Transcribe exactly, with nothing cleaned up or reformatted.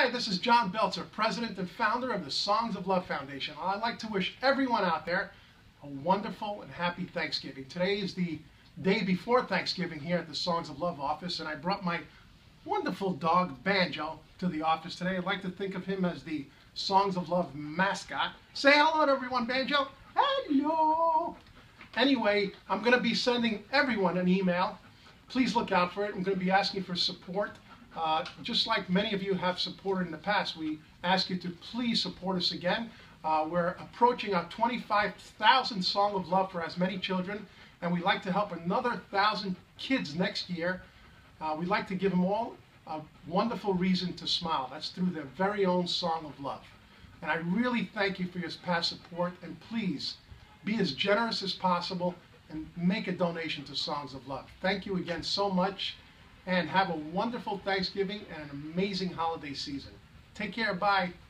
Hi, this is John Belzer, President and founder of the Songs of Love Foundation. I'd like to wish everyone out there a wonderful and happy Thanksgiving. Today is the day before Thanksgiving here at the Songs of Love office, and I brought my wonderful dog, Banjo, to the office today. I'd like to think of him as the Songs of Love mascot. Say hello to everyone, Banjo. Hello. Anyway, I'm going to be sending everyone an email. Please look out for it. I'm going to be asking for support. Uh, just like many of you have supported in the past, we ask you to please support us again. Uh, we're approaching our twenty-five thousand Song of Love for As Many Children, and we'd like to help another one thousand kids next year. Uh, we'd like to give them all a wonderful reason to smile. That's through their very own Song of Love. And I really thank you for your past support, and please be as generous as possible and make a donation to Songs of Love. Thank you again so much. And have a wonderful Thanksgiving and an amazing holiday season. Take care. Bye.